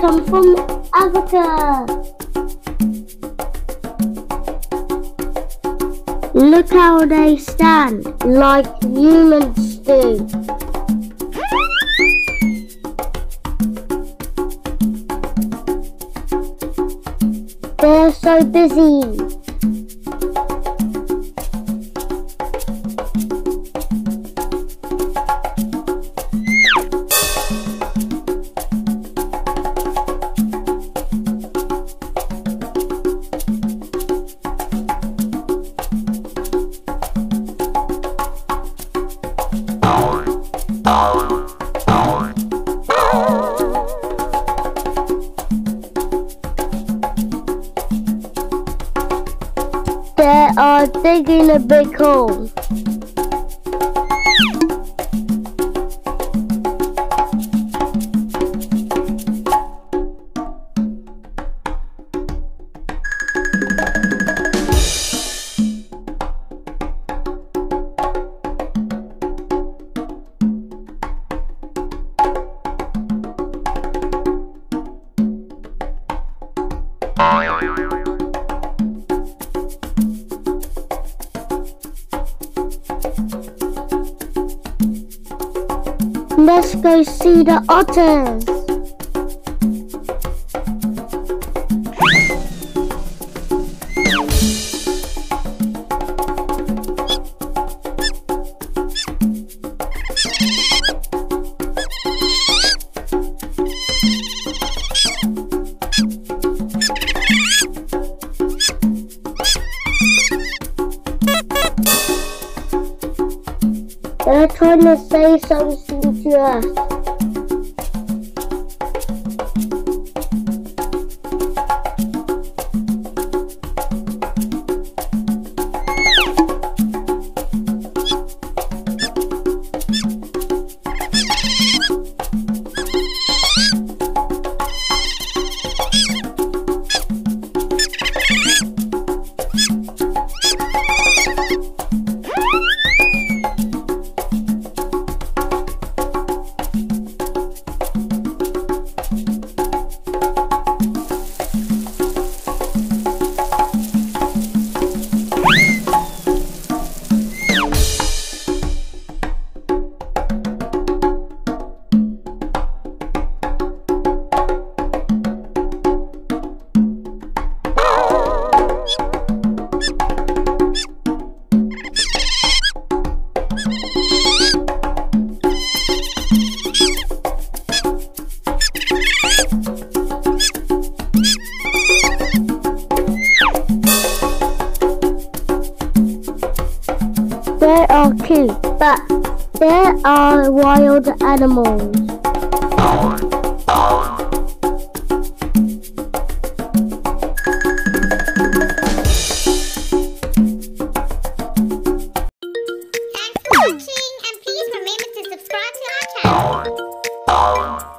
come from Africa. Look how they stand, like humans do. They're so busy. They are digging a big hole. Let's go see the otters. They're trying to say something to us. They are cute, but they are wild animals. Thanks for watching, and please remember to subscribe to our channel.